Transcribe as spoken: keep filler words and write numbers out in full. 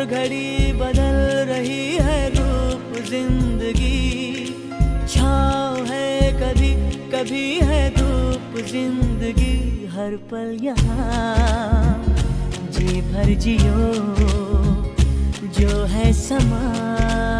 घड़ी बदल रही है रूप जिंदगी, छाँव है कभी कभी है धूप जिंदगी, हर पल यहाँ जी भर जियो जो है समा।